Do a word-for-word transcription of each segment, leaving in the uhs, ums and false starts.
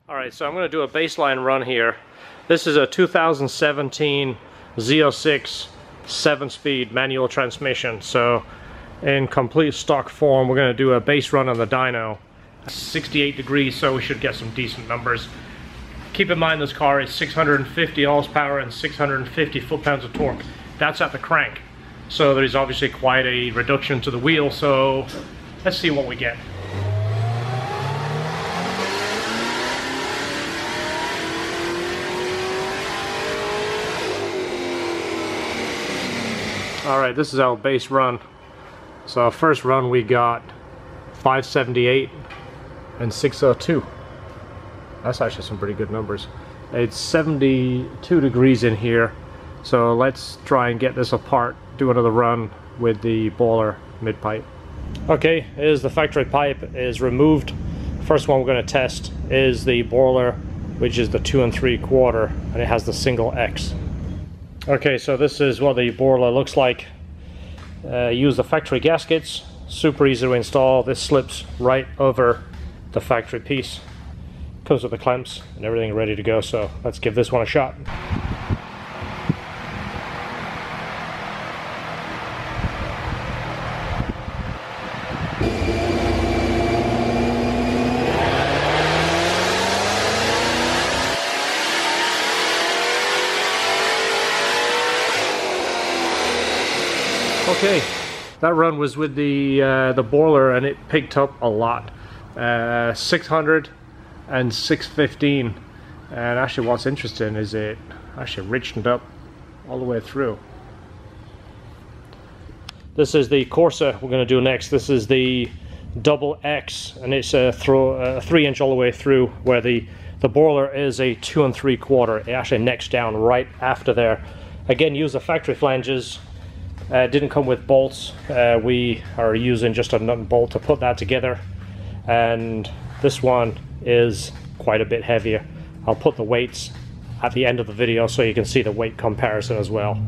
Alright, so I'm going to do a baseline run here. This is a two thousand seventeen Z oh six seven speed manual transmission. So in complete stock form, we're going to do a base run on the dyno. sixty-eight degrees, so we should get some decent numbers. Keep in mind this car is six hundred fifty horsepower and six hundred fifty foot-pounds of torque. That's at the crank. So there's obviously quite a reduction to the wheel, so let's see what we get. Alright, this is our base run. So our first run we got five seventy-eight and six oh two. That's actually some pretty good numbers. It's seventy-two degrees in here, so let's try and get this apart, do another run with the boiler mid-pipe. Okay, here's the factory pipe is removed. First one we're going to test is the boiler, which is the two and three quarter, and it has the single X. Okay, so this is what the boiler looks like. Uh, use the factory gaskets, super easy to install. This slips right over the factory piece. Comes with the clamps and everything ready to go, so let's give this one a shot. Okay, that run was with the uh, the boiler, and it picked up a lot. Uh, six hundred and six fifteen, and actually what's interesting is it actually richened up all the way through. This is the Corsa we're going to do next. This is the double X, and it's a throw a three inch all the way through, where the the boiler is a two and three quarter. It actually necks down right after there. Again, use the factory flanges. Uh, didn't come with bolts. Uh, we are using just a nut and bolt to put that together, and this one is quite a bit heavier. I'll put the weights at the end of the video so you can see the weight comparison as well.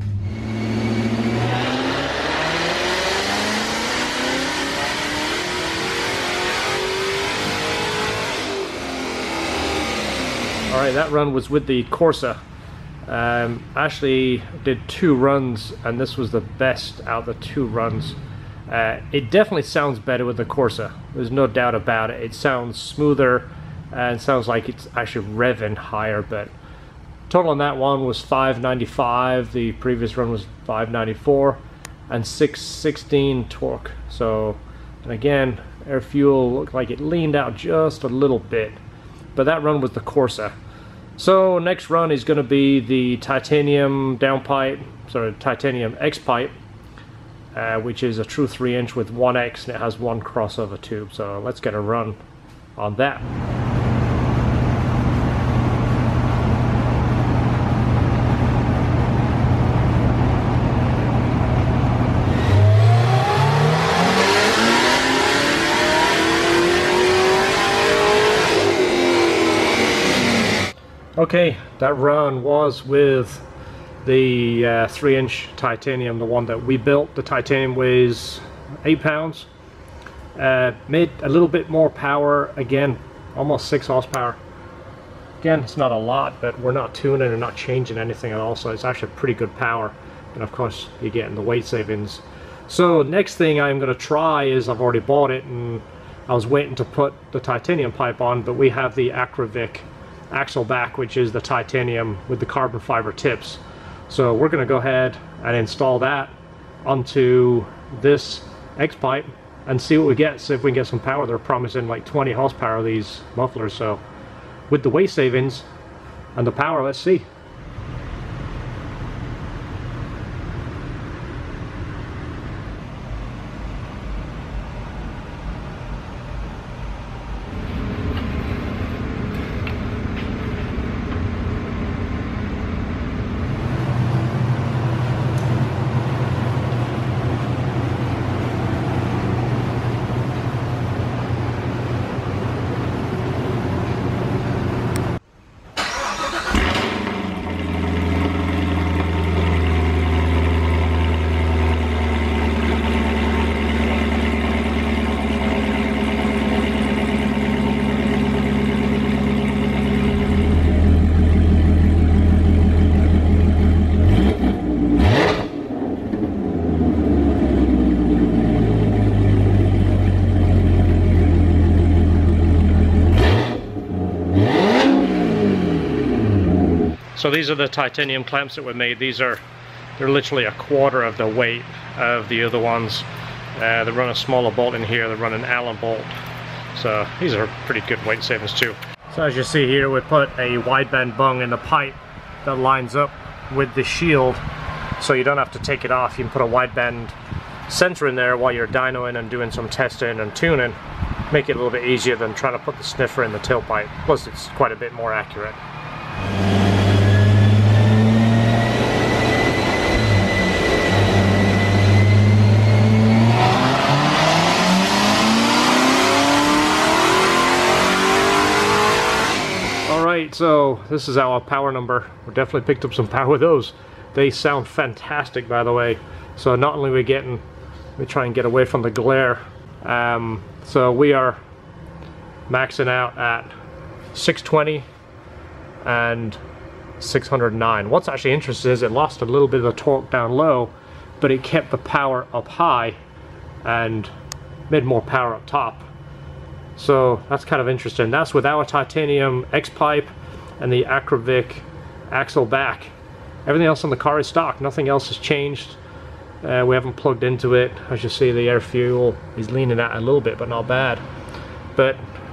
Alright, that run was with the Corsa. Um, actually did two runs, and this was the best out of the two runs. Uh, it definitely sounds better with the Corsa, there's no doubt about it. It sounds smoother and sounds like it's actually revving higher, but total on that one was five ninety-five, the previous run was five ninety-four, and six sixteen torque. So, and again, air fuel looked like it leaned out just a little bit, but that run was the Corsa. So next run is going to be the titanium downpipe, sorry, titanium X pipe, uh, which is a true three inch with one X, and it has one crossover tube. So let's get a run on that. Okay, that run was with the uh, three inch titanium, the one that we built. The titanium weighs eight pounds. Uh, made a little bit more power, again, almost six horsepower. Again, it's not a lot, but we're not tuning and not changing anything at all, so it's actually pretty good power. And of course, you're getting the weight savings. So next thing I'm going to try is, I've already bought it, and I was waiting to put the titanium pipe on, but we have the Akravic axle back, which is the titanium with the carbon fiber tips. So we're going to go ahead and install that onto this X pipe and see what we get, see if we can get some power. They're promising like twenty horsepower, these mufflers, so with the weight savings and the power, let's see. So these are the titanium clamps that were made. These are, they're literally a quarter of the weight of the other ones. Uh, they run a smaller bolt in here, they run an Allen bolt. So these are pretty good weight savings too. So as you see here, we put a wideband bung in the pipe that lines up with the shield, so you don't have to take it off. You can put a wideband sensor in there while you're dynoing and doing some testing and tuning. Make it a little bit easier than trying to put the sniffer in the tailpipe. Plus it's quite a bit more accurate. Alright, so this is our power number. We definitely picked up some power with those. They sound fantastic, by the way. So not only are we getting, we try and get away from the glare. Um, so we are maxing out at six twenty and six hundred nine. What's actually interesting is it lost a little bit of the torque down low, but it kept the power up high and made more power up top. So that's kind of interesting. That's with our titanium X-pipe and the Akravic axle back. Everything else on the car is stock. Nothing else has changed. Uh, we haven't plugged into it. As you see, the air fuel is leaning out a little bit, but not bad. But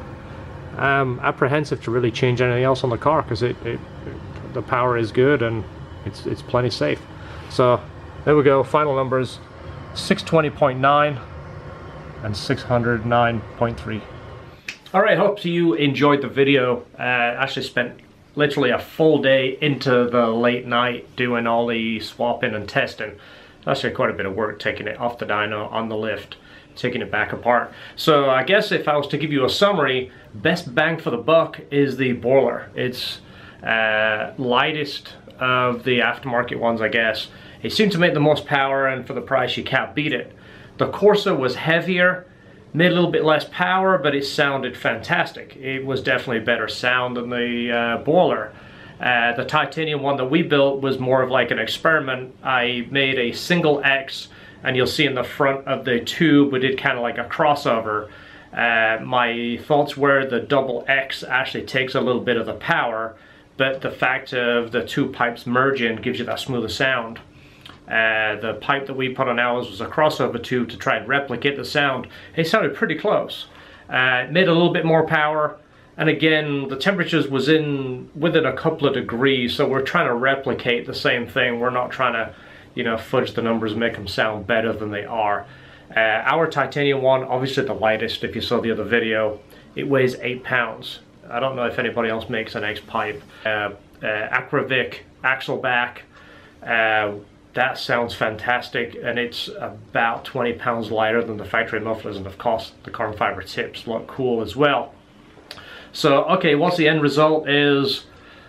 I'm apprehensive to really change anything else on the car because it, it, it, the power is good and it's, it's plenty safe. So there we go. Final numbers: six twenty point nine and six hundred nine point three. Alright, hope you enjoyed the video. Uh, actually spent literally a full day into the late night doing all the swapping and testing. Actually quite a bit of work taking it off the dyno, on the lift, taking it back apart. So I guess if I was to give you a summary, best bang for the buck is the boiler. It's uh, lightest of the aftermarket ones, I guess. It seemed to make the most power, and for the price you can't beat it. The Corsa was heavier, made a little bit less power, but it sounded fantastic. It was definitely better sound than the uh, boiler. Uh, the titanium one that we built was more of like an experiment. I made a single X, and you'll see in the front of the tube we did kind of like a crossover. Uh, my thoughts were the double X actually takes a little bit of the power, but the fact of the two pipes merging gives you that smoother sound. Uh, the pipe that we put on ours was a crossover tube to try and replicate the sound. It sounded pretty close. Uh, it made a little bit more power, and again the temperatures was in within a couple of degrees, so we're trying to replicate the same thing. We're not trying to, you know, fudge the numbers and make them sound better than they are. Uh, our titanium one, obviously the lightest. If you saw the other video, it weighs eight pounds. I don't know if anybody else makes an X-pipe. Uh, uh, Akravic axle back. Uh, That sounds fantastic, and it's about twenty pounds lighter than the factory mufflers, and of course the carbon fiber tips look cool as well. So okay, what's the end result is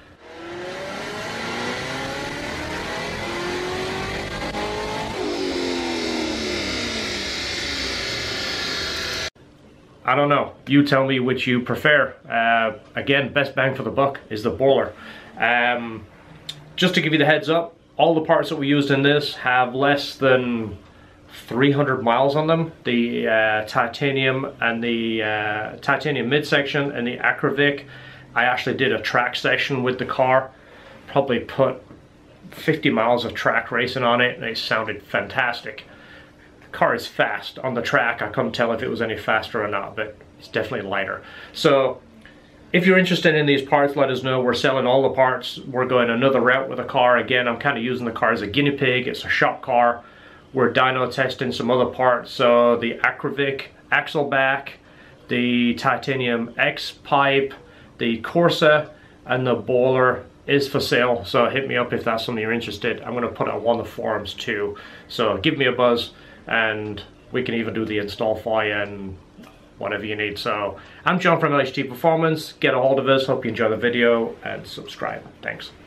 I don't know, you tell me which you prefer. Uh, again, best bang for the buck is the boiler. Um, just to give you the heads up, all the parts that we used in this have less than three hundred miles on them. The uh, titanium and the uh, titanium midsection and the Akravic, I actually did a track session with the car. Probably put fifty miles of track racing on it, and it sounded fantastic. The car is fast. On the track, I couldn't tell if it was any faster or not, but it's definitely lighter. So if you're interested in these parts, let us know. We're selling all the parts. We're going another route with the car. Again, I'm kind of using the car as a guinea pig. It's a shop car. We're dyno testing some other parts. So the Akravic axle back, the titanium X-pipe, the Corsa, and the boiler is for sale. So hit me up if that's something you're interested. I'm going to put it on one of the forums too. So give me a buzz, and we can even do the install for you and whatever you need. So I'm John from L H T Performance. Get a hold of us. Hope you enjoy the video and subscribe. Thanks.